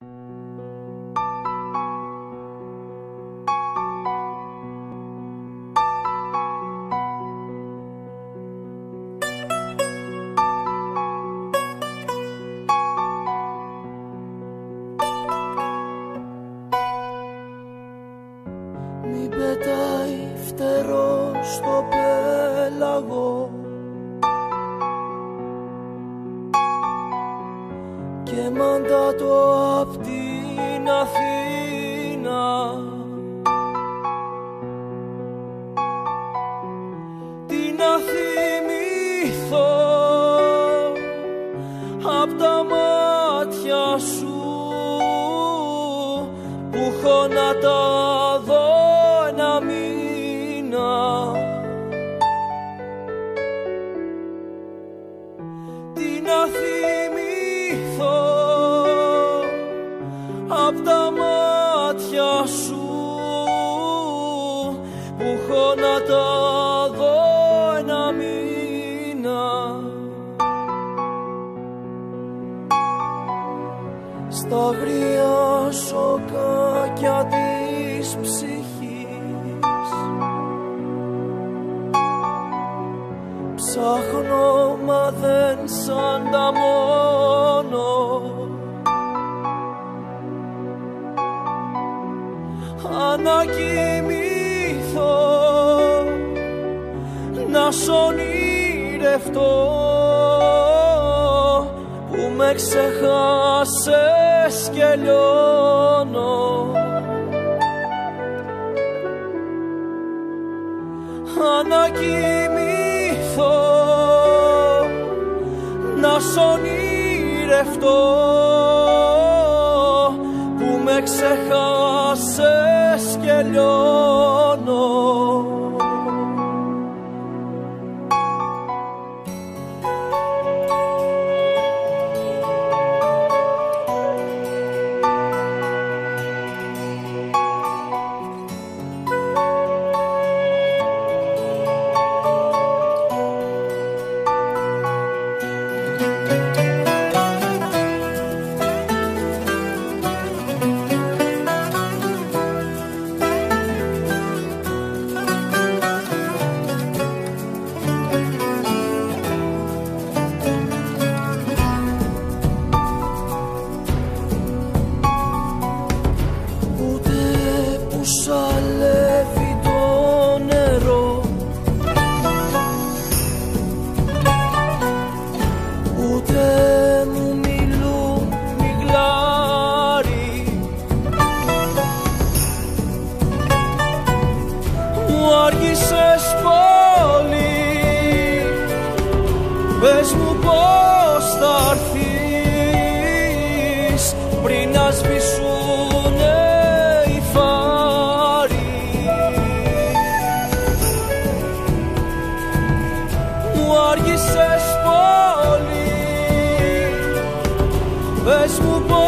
Μην πετάει φτερό στο πέλαγο και μαντάτο απ' την Αθήνα. Τι να θυμηθώ απ' τα μάτια σου που έχω να τα δω ένα μήνα. Τι να θυμηθώ απ' τα μάτια σου που έχω να τα δω ένα μήνα. Στα αγρία σοκάκια της ψυχής ψάχνω μα δεν σ' ανταμώνω. Ανακοιμηθώ να σ' ονειρευτώ που με ξεχάσες και λιώνω. Ανακοιμηθώ να σ' ονειρευτώ που με ξεχάσες και λιώνω. Σαλεύει το νερό, ούτε μου μιλούν μιγλάρι. Μου άργησες πολύ, πες μου πώς θα έρθεις πριν να σβησούνε οι φάροι. Μου άργησες πολύ, πες μου πώς